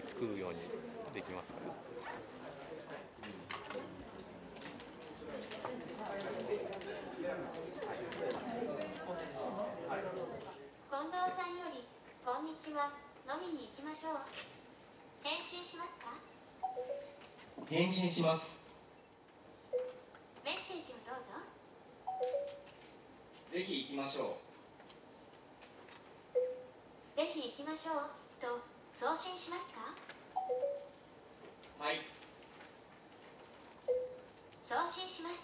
につくようにできますか？ 近藤さんよりこんにちは、飲みに行きましょう。返信しますか？ 返信します。 メッセージをどうぞ。 ぜひ行きましょう。ぜひ行きましょうと送信しますか？ はい。 送信しました。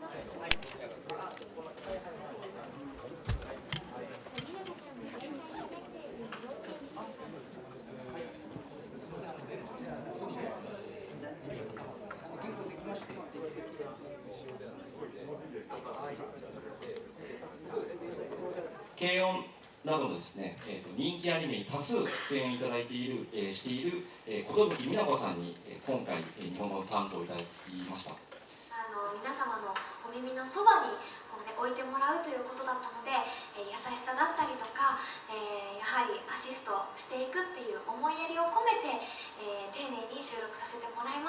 軽音などのですね、人気アニメに多数出演いただいている、している、寿美奈子さんに、今回、日本語の担当をいただきました。 皆様のお耳のそばに置いてもらうということだったので、優しさだったりとか、やはりアシストしていくっていう思いやりを込めて、丁寧に収録させてもらいました。